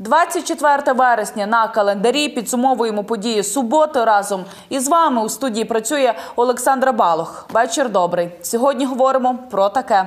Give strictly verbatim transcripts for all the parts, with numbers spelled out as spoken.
двадцять четверте вересня на календарі. Підсумовуємо події суботи разом. І з вами у студії працює Олександра Балох. Вечір добрий. Сьогодні говоримо про таке.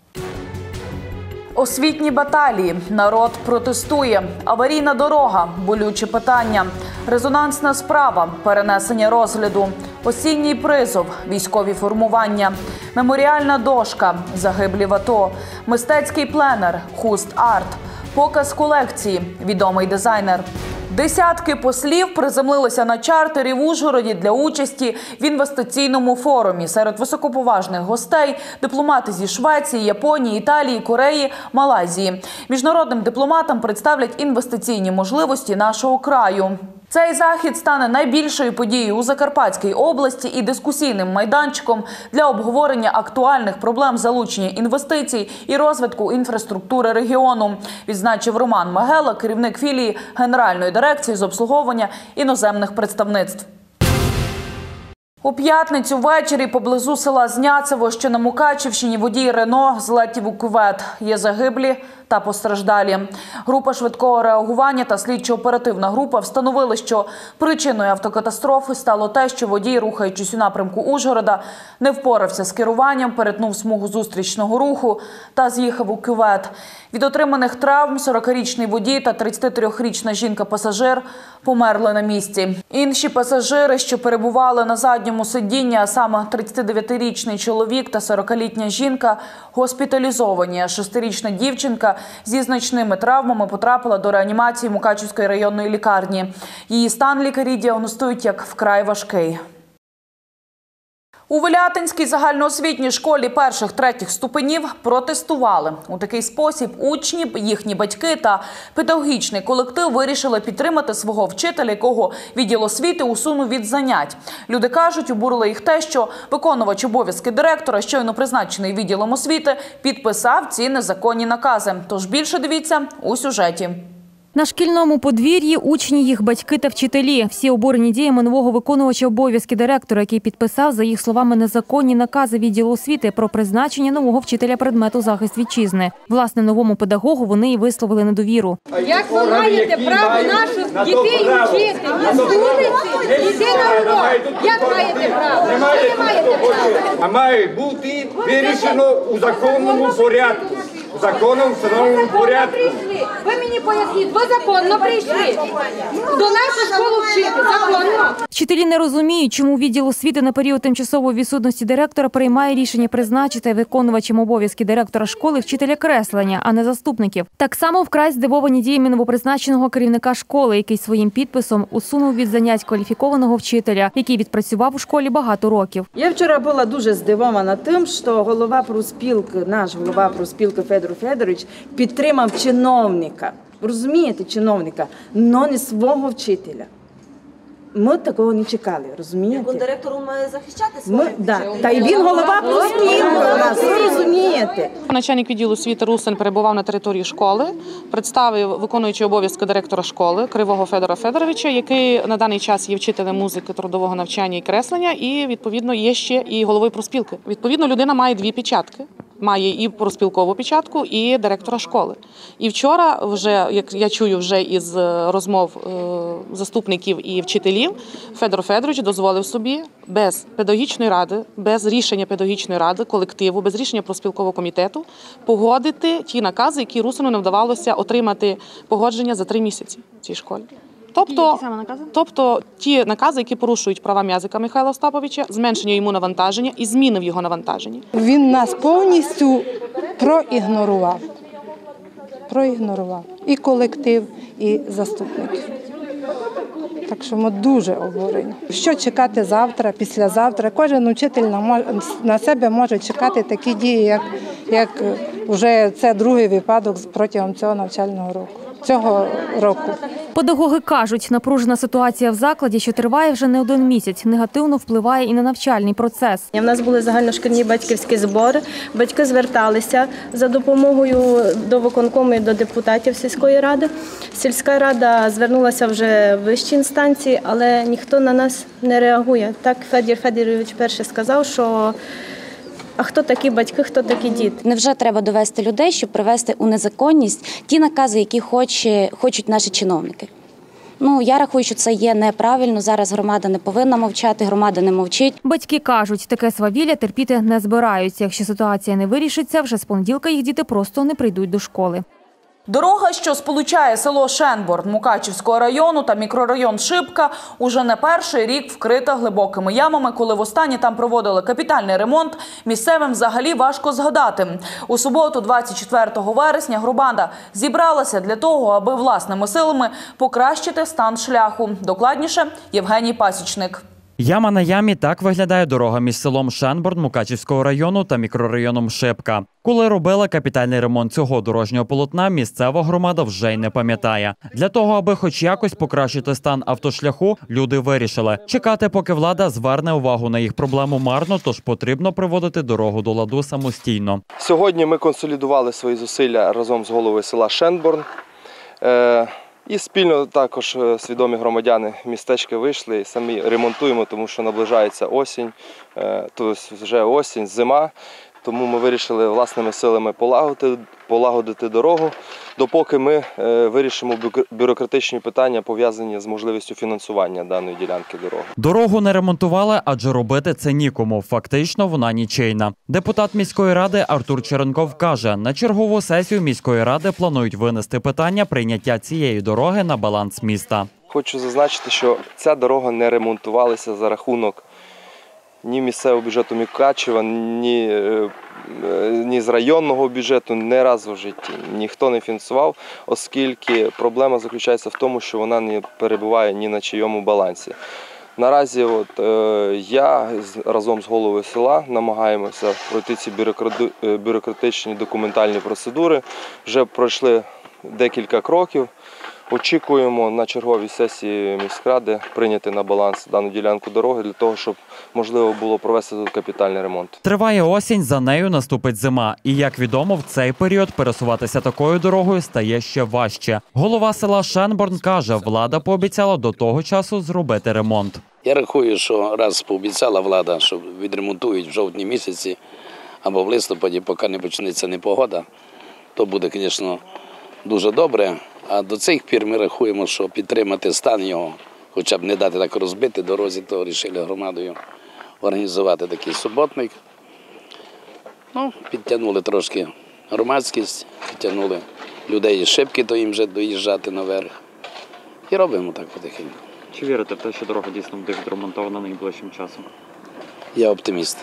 Освітні баталії. Народ протестує. Аварійна дорога. Болюче питання. Резонансна справа. Перенесення розгляду. Осінній призов. Військові формування. Меморіальна дошка. Загиблі в АТО. Мистецький пленер. Хуст-арт. Показ колекції. Відомий дизайнер. Десятки послів приземлилися на чартері в Ужгороді для участі в інвестиційному форумі. Серед високоповажних гостей – дипломати зі Швеції, Японії, Італії, Кореї, Малайзії. Міжнародним дипломатам представлять інвестиційні можливості нашого краю. Цей захід стане найбільшою подією у Закарпатській області і дискусійним майданчиком для обговорення актуальних проблем залучення інвестицій і розвитку інфраструктури регіону, відзначив Роман Магела, керівник філії Генеральної дирекції з обслуговування іноземних представництв. У п'ятницю ввечері поблизу села Зняцево, що на Мукачівщині, водій Рено злетів у кювет. Є загиблі та постраждалі. Група швидкого реагування та слідчо-оперативна група встановили, що причиною автокатастрофи стало те, що водій, рухаючись у напрямку Ужгорода, не впорався з керуванням, перетнув смугу зустрічного руху та з'їхав у кювет. Від отриманих травм сорокарічний водій та тридцятитрирічна жінка-пасажир померли на місці. Інші пасажири, що перебували на задньому сидінні, а саме тридцятидев'ятирічний чоловік та сорокалітня жінка, госпіталізовані, а шестирічна дівчинка зі значними травмами потрапила до реанімації Мукачівської районної лікарні. Її стан лікарі діагностують як вкрай важкий. У Велятинській загальноосвітній школі перших-третіх ступенів протестували. У такий спосіб учні, їхні батьки та педагогічний колектив вирішили підтримати свого вчителя, якого відділ освіти усунув від занять. Люди кажуть, обурило їх те, що виконувач обов'язки директора, щойно призначений відділом освіти, підписав ці незаконні накази. Тож більше дивіться у сюжеті. На шкільному подвір'ї учні, їх батьки та вчителі. Всі обурені діями нового виконувача обов'язки директора, який підписав, за їх словами, незаконні накази відділу освіти про призначення нового вчителя предмету захист вітчизни. Власне, новому педагогу вони і висловили недовіру. Як ви маєте право наших дітей вчити? З вулиці йти на урок. Як маєте право? Ви не маєте права. А має бути вирішено у законному порядку. У законному встановленому порядку. Ви мені поясніть, ви законно прийшли до нашої школи вчити, законно. Вчителі не розуміють, чому відділ освіти на період тимчасової відсутності директора приймає рішення призначити виконувачем обов'язки директора школи вчителя креслення, а не заступників. Так само вкрай здивовані діями новопризначеного керівника школи, який своїм підписом усунув від занять кваліфікованого вчителя, який відпрацював у школі багато років. Я вчора була дуже здивована тим, що голова профспілки, наш голова профспілки Федор Федорович підтримав чиновника. Розумієте, чиновника, але не свого вчителя. Ми такого не чекали, розумієте? Він директору має захищати свого Ми, да. Та й він голова профспілки у нас, ви розумієте? Начальник відділу освіти Русин перебував на території школи, представив виконуючий обов'язки директора школи Кривого Федора Федоровича, який на даний час є вчителем музики, трудового навчання і креслення, і, відповідно, є ще і головою профспілки. Відповідно, людина має дві печатки. Має і профспілкову печатку, і директора школи. І вчора, вже, як я чую вже із розмов заступників і вчителів, Федор Федорович дозволив собі без педагогічної ради, без рішення педагогічної ради, колективу, без рішення профспілкового комітету погодити ті накази, які Русину не вдавалося отримати погодження за три місяці в цій школі. Тобто, тобто ті накази, які порушують права М'язика Михайла Остаповича, зменшення йому навантаження і зміни в його навантаженні. Він нас повністю проігнорував. Проігнорував і колектив, і заступників. Так що ми дуже обурені. Що чекати завтра, післязавтра? Кожен учитель на себе може чекати такі дії, як, як вже це другий випадок протягом цього навчального року. Цього року. Педагоги кажуть, напружена ситуація в закладі, що триває вже не один місяць, негативно впливає і на навчальний процес. У нас були загальношкільні батьківські збори, батьки зверталися за допомогою до виконкому і до депутатів сільської ради. Сільська рада звернулася вже в вищі інстанції, але ніхто на нас не реагує. Так Федір Федорович перший сказав, що А хто такі батьки, хто такі діти? Невже треба довести людей, щоб привести у незаконність ті накази, які хоче, хочуть наші чиновники? Ну, я рахую, що це є неправильно. Зараз громада не повинна мовчати, громада не мовчить. Батьки кажуть, таке свавілля терпіти не збираються. Якщо ситуація не вирішиться, вже з понеділка їх діти просто не прийдуть до школи. Дорога, що сполучає село Шенборн Мукачівського району та мікрорайон Шипка, уже не перший рік вкрита глибокими ямами. Коли востаннє там проводили капітальний ремонт, місцевим взагалі важко згадати. У суботу, двадцять четвертого вересня, громада зібралася для того, аби власними силами покращити стан шляху. Докладніше Євгеній Пасічник. Яма на ямі – так виглядає дорога між селом Шенборн Мукачівського району та мікрорайоном Шипка. Коли робила капітальний ремонт цього дорожнього полотна, місцева громада вже й не пам'ятає. Для того, аби хоч якось покращити стан автошляху, люди вирішили – чекати, поки влада зверне увагу на їх проблему, марно, тож потрібно приводити дорогу до ладу самостійно. Сьогодні ми консолідували свої зусилля разом з головою села Шенборн. Е І спільно також свідомі громадяни містечка вийшли і самі ремонтуємо, тому що наближається осінь, тобто вже осінь, зима. Тому ми вирішили власними силами полагодити, полагодити дорогу, допоки ми вирішимо бюрократичні питання, пов'язані з можливістю фінансування даної ділянки дороги. Дорогу не ремонтували, адже робити це нікому. Фактично вона нічийна. Депутат міської ради Артур Черенков каже, на чергову сесію міської ради планують винести питання прийняття цієї дороги на баланс міста. Хочу зазначити, що ця дорога не ремонтувалася за рахунок ні місцевого бюджету Мукачева, ні, ні з районного бюджету, не разу в житті. Ніхто не фінансував, оскільки проблема заключається в тому, що вона не перебуває ні на чийому балансі. Наразі от, е, я разом з головою села намагаємося пройти ці бюрократичні документальні процедури. Вже пройшли декілька кроків. Очікуємо на черговій сесії міськради прийняти на баланс дану ділянку дороги для того, щоб можливо було провести тут капітальний ремонт. Триває осінь, за нею наступить зима. І, як відомо, в цей період пересуватися такою дорогою стає ще важче. Голова села Шенборн каже, влада пообіцяла до того часу зробити ремонт. Я рахую, що раз пообіцяла влада, що відремонтують в жовтні місяці або в листопаді, поки не почнеться непогода, то буде, звісно, дуже добре. А до цих пір ми рахуємо, що підтримати стан його, хоча б не дати так розбити дорозі, то вирішили громадою організувати такий суботник. Ну, підтягнули трошки громадськість, підтягнули людей із Шипки, то їм вже доїжджати наверх. І робимо так потихеньку. Чи вірите в те, що дорога дійсно буде відремонтована найближчим часом? Я оптиміст.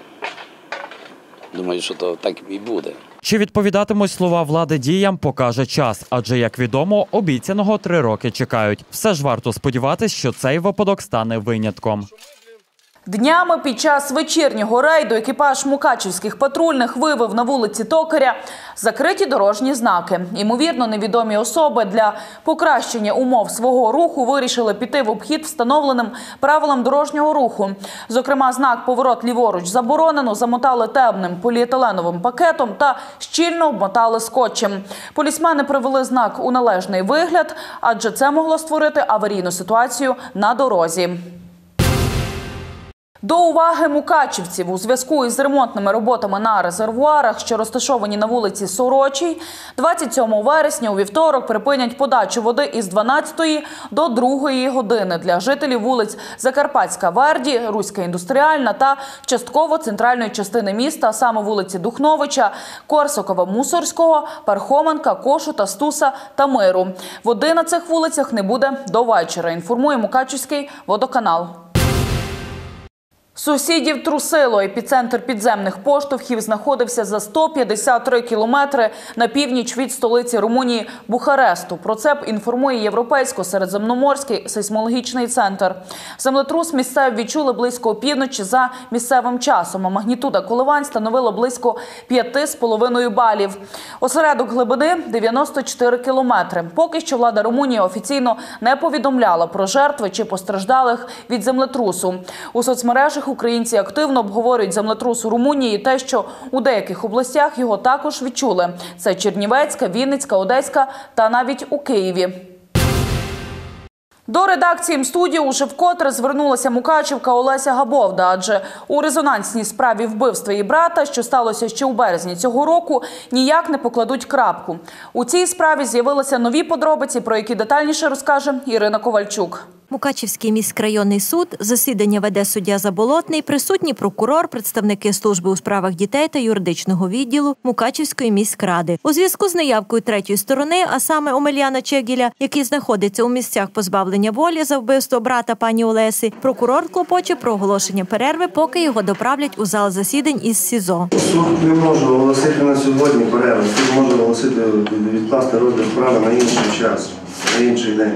Думаю, що то так і буде. Чи відповідатимуть слова влади діям, покаже час. Адже, як відомо, обіцяного три роки чекають. Все ж варто сподіватися, що цей випадок стане винятком. Днями під час вечірнього рейду екіпаж мукачівських патрульних виявив на вулиці Токаря закриті дорожні знаки. Ймовірно, невідомі особи для покращення умов свого руху вирішили піти в обхід встановленим правилам дорожнього руху. Зокрема, знак «Поворот ліворуч заборонено» замотали темним поліетиленовим пакетом та щільно обмотали скотчем. Полісмени привели знак у належний вигляд, адже це могло створити аварійну ситуацію на дорозі. До уваги мукачівців у зв'язку із ремонтними роботами на резервуарах, що розташовані на вулиці Сорочій, двадцять сьомого вересня у вівторок припинять подачу води із дванадцятої до другої години для жителів вулиць Закарпатська Верді, Руська індустріальна та частково центральної частини міста, саме вулиці Духновича, Корсакова-Мусорського, Пархоменка, Кошута, Стуса та Миру. Води на цих вулицях не буде до вечора, інформує Мукачівський водоканал. Сусідів трусило. Епіцентр підземних поштовхів знаходився за сто п'ятдесят три кілометри на північ від столиці Румунії Бухаресту. Про це інформує Європейсько-середземноморський сейсмологічний центр. Землетрус місцеві відчули близько опівночі за місцевим часом, а магнітуда коливань становила близько п'яти з половиною балів. Осередок глибини – дев'яносто чотири кілометри. Поки що влада Румунії офіційно не повідомляла про жертви чи постраждалих від землетрусу. У соцмережах українці активно обговорюють землетрус у Румунії і те, що у деяких областях його також відчули. Це Чернівецька, Вінницька, Одеська та навіть у Києві. До редакції М-студії уже вкотре звернулася мукачівка Олеся Габовда, адже у резонансній справі вбивства її брата, що сталося ще у березні цього року, ніяк не покладуть крапку. У цій справі з'явилися нові подробиці, про які детальніше розкаже Ірина Ковальчук. Мукачівський міськрайонний суд, засідання веде суддя Заболотний, присутній прокурор, представники служби у справах дітей та юридичного відділу Мукачівської міськради. У зв'язку з неявкою третьої сторони, а саме Омеляна Чегіля, який знаходиться у місцях позбавлення волі за вбивство брата пані Олесі, прокурор клопоче про оголошення перерви, поки його доправлять у зал засідань із СІЗО. Суд не може оголосити на сьогодні перерву. Суд може оголосити, відкласти розгляд справи на інший час, на інший день.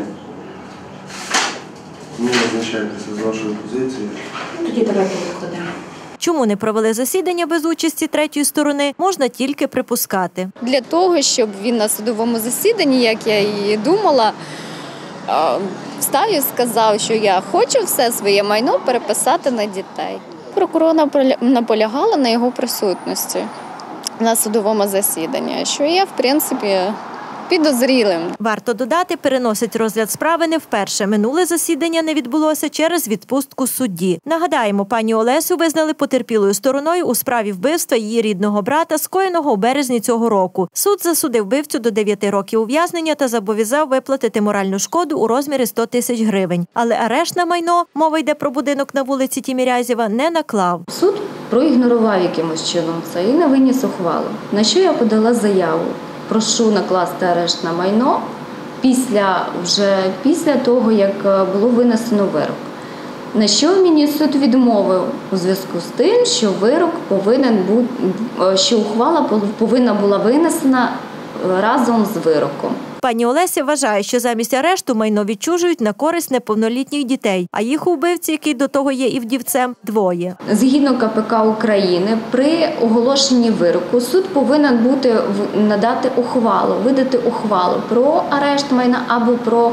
Не визначайтеся з вашою позицією. Тоді давайте відкладемо. Чому не провели засідання без участі третьої сторони, можна тільки припускати. Для того, щоб він на судовому засіданні, як я і думала, встав і сказав, що я хочу все своє майно переписати на дітей. Прокурор наполягала на його присутності на судовому засіданні, що є, в принципі, підозрілим. Варто додати, переносить розгляд справи не вперше. Минуле засідання не відбулося через відпустку судді. Нагадаємо, пані Олесю визнали потерпілою стороною у справі вбивства її рідного брата, скоєного у березні цього року. Суд засудив вбивцю до дев'яти років ув'язнення та зобов'язав виплатити моральну шкоду у розмірі сто тисяч гривень. Але арешт на майно, мова йде про будинок на вулиці Тімірязєва, не наклав. Суд проігнорував якимось чином це і не виніс ухвалу. На що я подала заяву? Прошу накласти арешт на майно після, вже після того, як було винесено вирок. На що мені суд відмовив у зв'язку з тим, що вирок повинен бути, що ухвала повинна була винесена разом з вироком. Пані Олеся вважає, що замість арешту майно відчужують на користь неповнолітніх дітей, а їх у вбивці, який до того є і вдівцем, двоє. Згідно Ка Пе Ка України, при оголошенні вироку суд повинен бути надати ухвалу, видати ухвалу про арешт майна або про,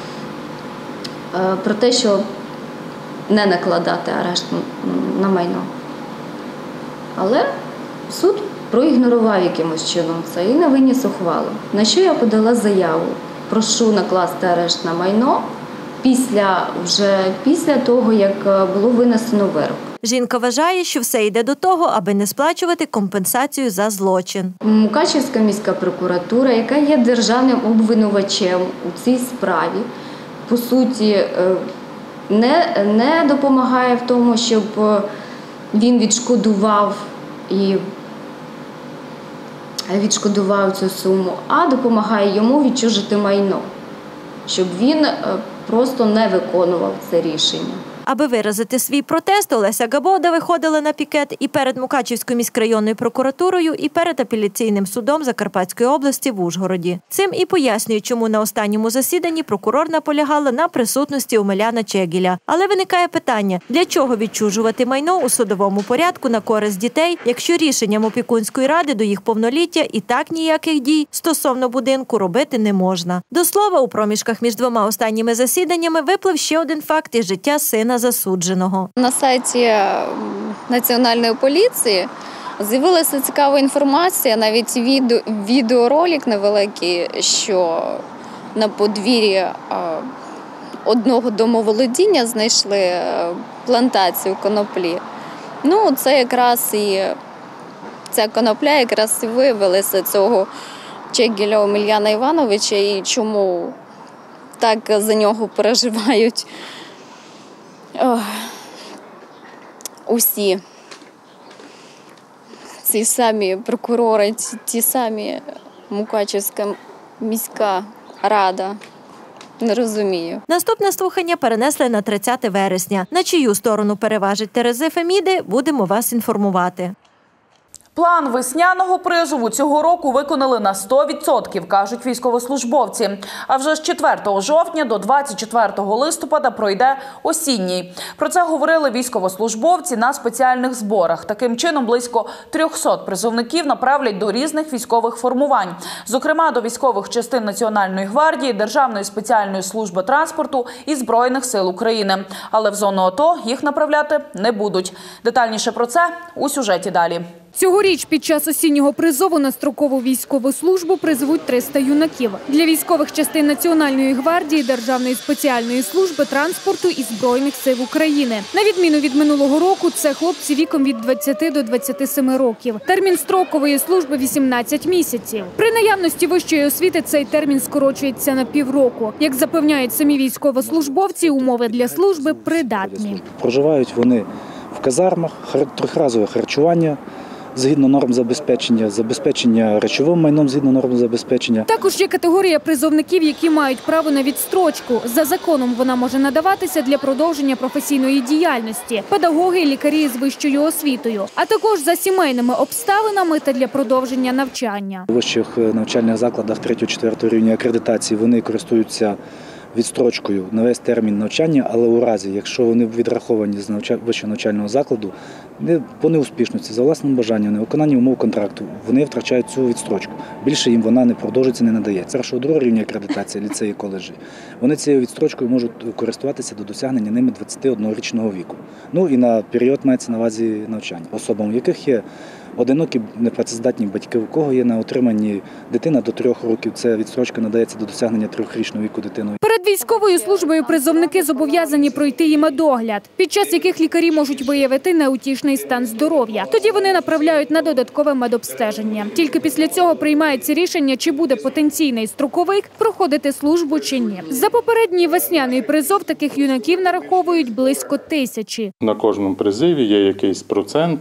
про те, що не накладати арешт на майно. Але суд проігнорував якимось чином це і не виніс ухвалу. На що я подала заяву? Прошу накласти арешт на майно після, вже після того, як було винесено вирок. Жінка вважає, що все йде до того, аби не сплачувати компенсацію за злочин. Мукачівська міська прокуратура, яка є державним обвинувачем у цій справі, по суті, не, не допомагає в тому, щоб він відшкодував і відшкодував цю суму, а допомагає йому відчужити майно, щоб він просто не виконував це рішення. Аби виразити свій протест, Олеся Габовда виходила на пікет і перед Мукачівською міськрайонною прокуратурою, і перед апеляційним судом Закарпатської області в Ужгороді. Цим і пояснює, чому на останньому засіданні прокурор наполягала на присутності Омеляна Чегіля. Але виникає питання, для чого відчужувати майно у судовому порядку на користь дітей, якщо рішенням опікунської ради до їх повноліття і так ніяких дій стосовно будинку робити не можна. До слова, у проміжках між двома останніми засіданнями виплив ще один факт із життя сина засудженого. На сайті Національної поліції з'явилася цікава інформація, навіть відео, відеоролик невеликий, що на подвір'ї одного домоволодіння знайшли плантацію коноплі. Ну, це якраз і ця конопля якраз і виявилася цього Чегіля Омеляна Івановича, і чому так за нього переживають Ох, усі ці самі прокурори, ті, ті самі Мукачівська міська рада. Не розумію. Наступне слухання перенесли на тридцяте вересня. На чию сторону переважить Терези Феміди, будемо вас інформувати. План весняного призову цього року виконали на сто відсотків, кажуть військовослужбовці. А вже з четвертого жовтня до двадцять четвертого листопада пройде осінній. Про це говорили військовослужбовці на спеціальних зборах. Таким чином, близько трьохсот призовників направлять до різних військових формувань. Зокрема, до військових частин Національної гвардії, Державної спеціальної служби транспорту і Збройних сил України. Але в зону АТО їх направляти не будуть. Детальніше про це у сюжеті далі. Цьогоріч під час осіннього призову на строкову військову службу призвуть триста юнаків. Для військових частин Національної гвардії, Державної спеціальної служби транспорту і Збройних сил України. На відміну від минулого року, це хлопці віком від двадцяти до двадцяти семи років. Термін строкової служби – вісімнадцять місяців. При наявності вищої освіти цей термін скорочується на півроку. Як запевняють самі військовослужбовці, умови для служби придатні. Проживають вони в казармах, трьохразове харчування згідно норм забезпечення, забезпечення речовим майном згідно норм забезпечення. Також є категорія призовників, які мають право на відстрочку. За законом вона може надаватися для продовження професійної діяльності – педагоги і лікарі з вищою освітою, а також за сімейними обставинами та для продовження навчання. У вищих навчальних закладах третього-четвертого рівня акредитації вони користуються відстрочкою на весь термін навчання, але у разі, якщо вони відраховані з вищого навчального закладу, по неуспішності, за власним бажанням, невиконанні умов контракту, вони втрачають цю відстрочку. Більше їм вона не продовжується, не надається. Першого другого рівня акредитації, ліцеї, коледжі, вони цією відстрочкою можуть користуватися до досягнення ними двадцятиоднорічного віку. Ну і на період мається на увазі навчання. Особам, у яких є одинокі непрацездатні батьки, у кого є на отриманні дитина до трьох років, ця відстрочка надається до досягнення трьохрічного віку дитиною. Перед військовою службою призовники зобов'язані пройти їм медогляд, під час яких лікарі можуть виявити неутішний стан здоров'я. Тоді вони направляють на додаткове медобстеження. Тільки після цього приймається рішення, чи буде потенційний строковик проходити службу чи ні. За попередній весняний призов таких юнаків нараховують близько тисячі. На кожному призиві є якийсь процент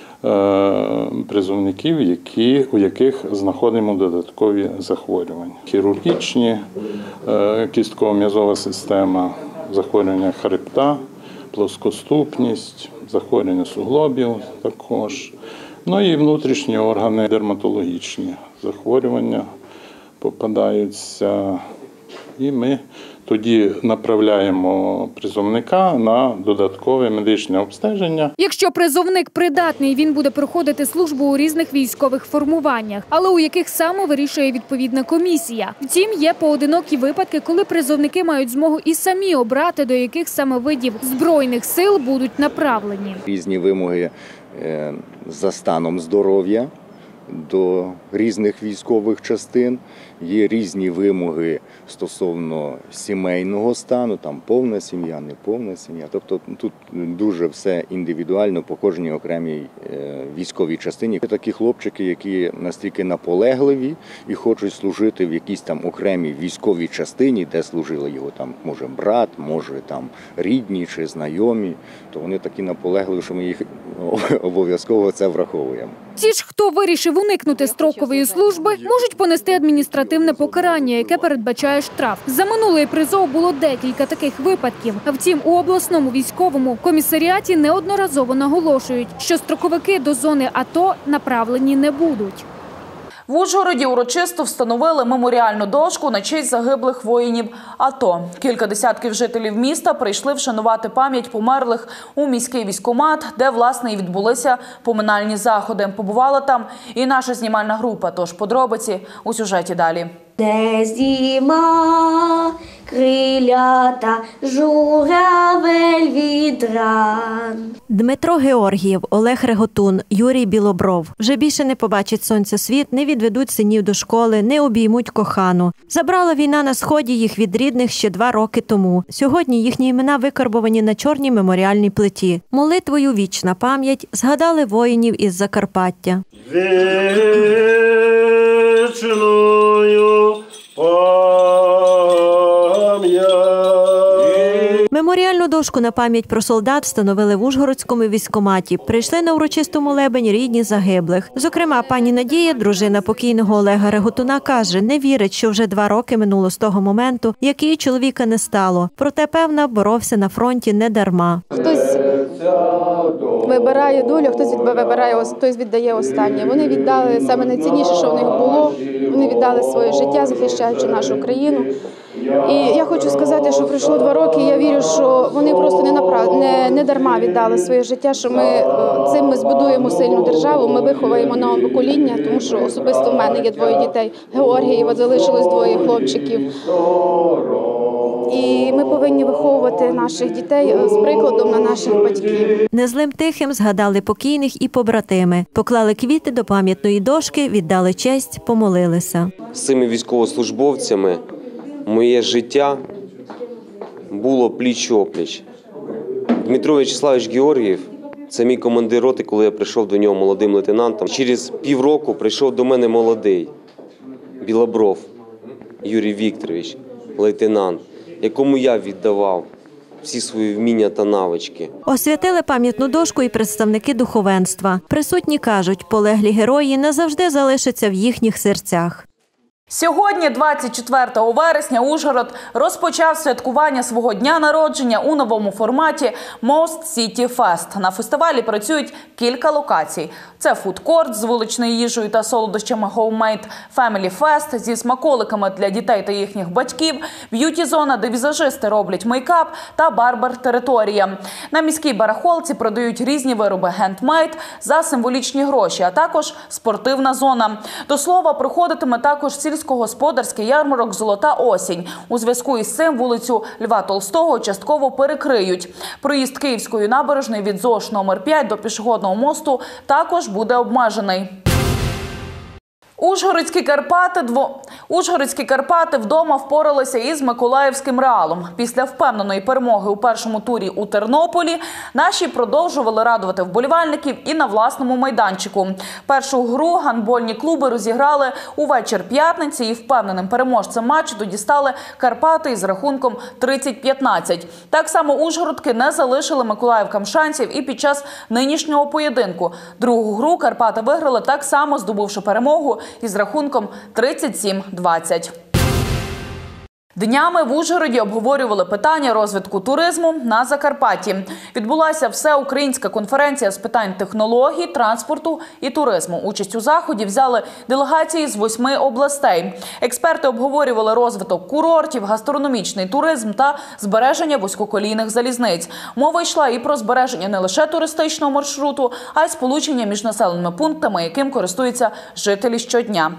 призовників, які, у яких знаходимо додаткові захворювання. Хірургічні, кістково-м'язова система, захворювання хребта, плоскоступність, захворювання суглобів також. Ну і внутрішні органи, дерматологічні захворювання попадаються. І ми тоді направляємо призовника на додаткове медичне обстеження. Якщо призовник придатний, він буде проходити службу у різних військових формуваннях, але у яких саме вирішує відповідна комісія. Втім, є поодинокі випадки, коли призовники мають змогу і самі обрати, до яких саме видів Збройних сил будуть направлені. Різні вимоги за станом здоров'я до різних військових частин, є різні вимоги стосовно сімейного стану, там повна сім'я, неповна сім'я. Тобто тут дуже все індивідуально по кожній окремій військовій частині. Є такі хлопчики, які настільки наполегливі і хочуть служити в якійсь там окремій військовій частині, де служили його там, може, брат, може, там рідні чи знайомі, то вони такі наполегливі, що ми їх обов'язково це враховуємо. Ті ж, хто вирішив уникнути строкової служби, можуть понести адміністративне покарання, яке передбачає штраф. За минулий призов було декілька таких випадків. Втім, у обласному військовому комісаріаті неодноразово наголошують, що строковики до зони АТО направлені не будуть. В Ужгороді урочисто встановили меморіальну дошку на честь загиблих воїнів АТО. Кілька десятків жителів міста прийшли вшанувати пам'ять померлих у міський військкомат, де, власне, і відбулися поминальні заходи. Побувала там і наша знімальна група, тож подробиці у сюжеті далі. Де зима, крилята, журавель від ран. Дмитро Георгієв, Олег Реготун, Юрій Білобров. Вже більше не побачать сонця світ, не відведуть синів до школи, не обіймуть кохану. Забрала війна на Сході їх від рідних ще два роки тому. Сьогодні їхні імена викарбовані на чорній меморіальній плиті. Молитвою «Вічна пам'ять» згадали воїнів із Закарпаття. Вічною пам'ять. Меморіальну дошку на пам'ять про солдат встановили в Ужгородському військкоматі. Прийшли на урочисту молебень рідні загиблих. Зокрема, пані Надія, дружина покійного Олега Реготуна, каже, не вірить, що вже два роки минуло з того моменту, як її чоловіка не стало. Проте, певна, боровся на фронті не дарма. Хтось вибирає долю, хтось вибирає, хтось віддає останнє. Вони віддали саме найцінніше, що в них було. Вони віддали своє життя, захищаючи нашу країну. І я хочу сказати, що пройшло два роки, і я вірю, що вони просто не, направ... не, не дарма віддали своє життя, що ми цим ми збудуємо сильну державу, ми виховаємо нове покоління, тому що особисто в мене є двоє дітей. Георгієва залишилось двоє хлопчиків. і ми повинні виховувати наших дітей з прикладом на наших батьків. Незлим тихим згадали покійних і побратими. Поклали квіти до пам'ятної дошки, віддали честь, помолилися. З цими військовослужбовцями моє життя було пліч-опліч. Дмитро В'ячеславович Георгієв – це мій командир роти, коли я прийшов до нього молодим лейтенантом. Через півроку прийшов до мене молодий, білобров Юрій Вікторович, лейтенант, якому я віддавав всі свої вміння та навички. Освятили пам'ятну дошку і представники духовенства. Присутні кажуть, полеглі герої назавжди залишаться в їхніх серцях. Сьогодні, двадцять четвертого вересня, Ужгород розпочав святкування свого дня народження у новому форматі Most City Fest. На фестивалі працюють кілька локацій. Це фудкорт з вуличною їжею та солодощами Homemade, Family Fest зі смаколиками для дітей та їхніх батьків, б'юті-зона, де візажисти роблять мейкап, та барбер-територія. На міській барахолці продають різні вироби хендмейд за символічні гроші, а також спортивна зона. До слова, проходитиме також сільськогосподарський ярмарок «Золота осінь». У зв'язку із цим вулицю Льва Толстого частково перекриють. Проїзд Київської набережної від ЗОШ номер п'ять до пішохідного мосту також буде обмежений. Ужгородські Карпати, дво... Ужгородські Карпати вдома впоралися із Миколаївським Реалом. Після впевненої перемоги у першому турі у Тернополі наші продовжували радувати вболівальників і на власному майданчику. Першу гру гандбольні клуби розіграли у вечір п'ятниці і впевненим переможцем матчу тоді стали Карпати із рахунком тридцять п'ятнадцять. Так само ужгородки не залишили миколаївкам шансів і під час нинішнього поєдинку. Другу гру Карпати виграли так само, здобувши перемогу із рахунком тридцять сім двадцять. Днями в Ужгороді обговорювали питання розвитку туризму на Закарпатті. Відбулася всеукраїнська конференція з питань технологій, транспорту і туризму. Участь у заході взяли делегації з восьми областей. Експерти обговорювали розвиток курортів, гастрономічний туризм та збереження вузькоколійних залізниць. Мова йшла і про збереження не лише туристичного маршруту, а й сполучення між населеними пунктами, яким користуються жителі щодня.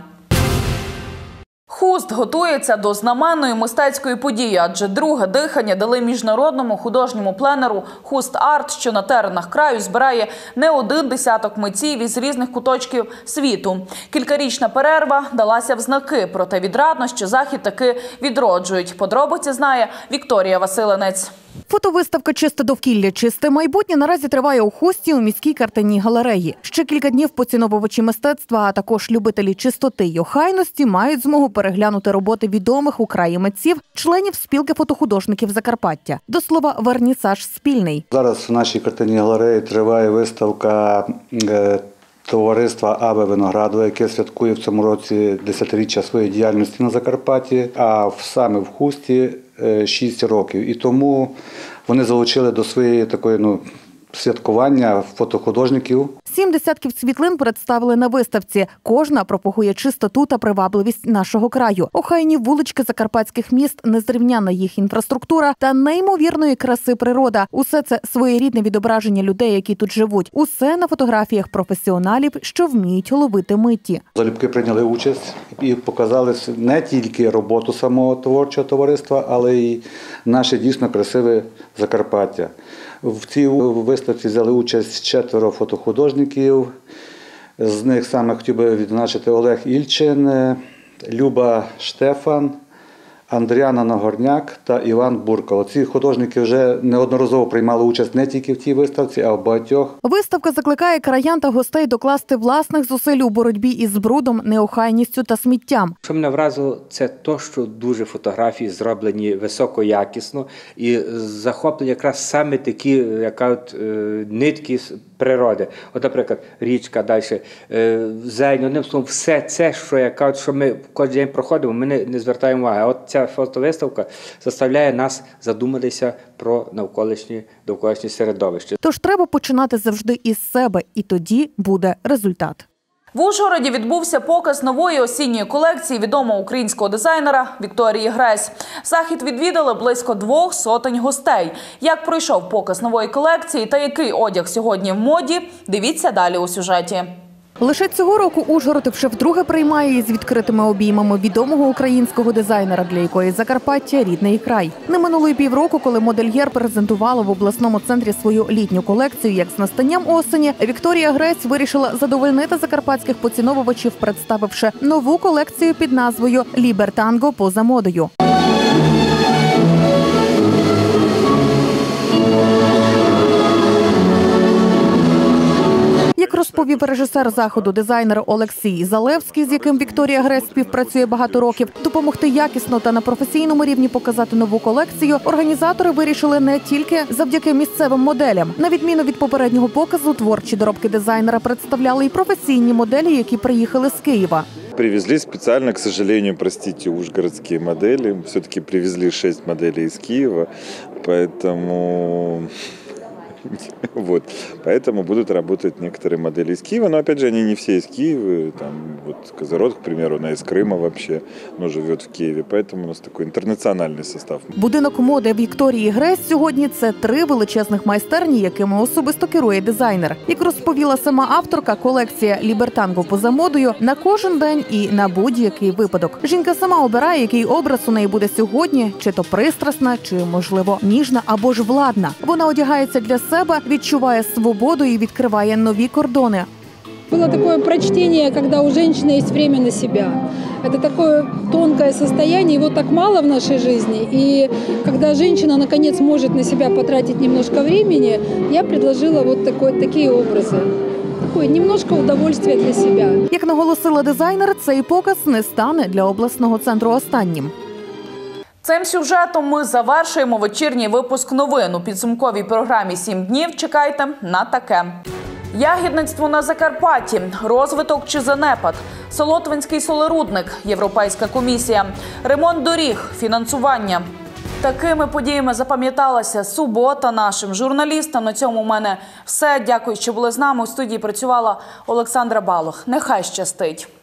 Хуст готується до знаменної мистецької події, адже друге дихання дали міжнародному художньому пленеру «Хуст-арт», що на теренах краю збирає не один десяток митців із різних куточків світу. Кількарічна перерва далася в знаки, проте відрадно, що захід таки відроджують. Подробиці знає Вікторія Василинець. Фотовиставка «Чисте довкілля. Чисте майбутнє» наразі триває у Хусті у міській картинній галереї. Ще кілька днів поціновувачі мистецтва, а також любителі чистоти й охайності мають змогу переглянути роботи відомих у краї митців, членів спілки фотохудожників Закарпаття. До слова, вернісаж спільний. Зараз в нашій картинній галереї триває виставка е, товариства Абе Виноградова, яке святкує в цьому році десятиріччя своєї діяльності на Закарпатті, а саме в Хусті шість років. І тому вони залучили до своєї такої, ну, святкування фотохудожників. Сім десятків світлин представили на виставці. Кожна пропагує чистоту та привабливість нашого краю. Охайні вулички закарпатських міст, незрівняна їх інфраструктура та неймовірної краси природа. Усе це своєрідне відображення людей, які тут живуть. Усе на фотографіях професіоналів, що вміють ловити миті. Залюбки прийняли участь і показали не тільки роботу самого творчого товариства, але й наше дійсно красиве Закарпаття. В цій виставці взяли участь четверо фотохудожників. З них саме хотів би відзначити Олег Ільчин, Люба Штефан, Андріана Нагорняк та Іван Буркало. Ці художники вже неодноразово приймали участь не тільки в цій виставці, а в багатьох. Виставка закликає краян та гостей докласти власних зусиль у боротьбі із брудом, неохайністю та сміттям. Що мене вразило, це те, що дуже фотографії зроблені високоякісно і захоплені якраз саме такі, яка от, нитки з природи. От, наприклад, річка, далі зелень, одним словом, все це, що, яка, що ми кожен день проходимо, ми не, не звертаємо уваги. А от ця фотовиставка заставляє нас задуматися про навколишнє, навколишнє середовище. Тож треба починати завжди із себе, і тоді буде результат. В Ужгороді відбувся показ нової осінньої колекції відомого українського дизайнера Вікторії Гресь. Захід відвідали близько двох сотень гостей. Як пройшов показ нової колекції та який одяг сьогодні в моді, дивіться далі у сюжеті. Лише цього року Ужгород вже вдруге приймає із відкритими обіймами відомого українського дизайнера, для якої Закарпаття – рідний край. Не минуло й півроку, коли модельєр презентувала в обласному центрі свою літню колекцію, як з настанням осені Вікторія Грець вирішила задовольнити закарпатських поціновувачів, представивши нову колекцію під назвою «Лібертанго поза модою». Як розповів режисер заходу, дизайнер Олексій Залевський, з яким Вікторія Грець співпрацює багато років, допомогти якісно та на професійному рівні показати нову колекцію організатори вирішили не тільки завдяки місцевим моделям. На відміну від попереднього показу, творчі доробки дизайнера представляли і професійні моделі, які приїхали з Києва. Привезли специально, к сожалению, простите, ужгородские модели. Все-таки привезли шесть моделей из Киева, поэтому... Вот. Поэтому будут работать некоторые модели из Киева, но опять же они не все из Киева, там вот Козырод, к примеру, она из Крыма вообще, но живет в Киеве, поэтому у нас такой интернациональный состав. Будинок моди Вікторії Грець сьогодні – це три величезних майстерні, якими особисто керує дизайнер. Як розповіла сама авторка, колекція «Лібертанго поза модою» на кожен день і на будь-який випадок. Жінка сама обирає, який образ у неї буде сьогодні, чи то пристрасна, чи, можливо, ніжна або ж владна. Вона одягається для себе, відчуває свободу і відкриває нові кордони. Было такое прочтение, когда у женщины есть время на себя. Это такое тонкое состояние, его так мало в нашей жизни. И когда женщина, наконец, может на себя потратить немножко времени, я предложила вот такой, такие образы. Такое немножко удовольствия для себя. Як наголосила дизайнер, цей показ не стане для обласного центру останнім. Цим сюжетом ми завершуємо вечірній випуск новин. У підсумковій програмі «Сім днів» чекайте на таке. Ягідництво на Закарпатті, розвиток чи занепад, Солотвинський солерудник, Європейська комісія, ремонт доріг, фінансування. Такими подіями запам'яталася субота нашим журналістам. На цьому у мене все. Дякую, що були з нами. У студії працювала Олександра Балох. Нехай щастить.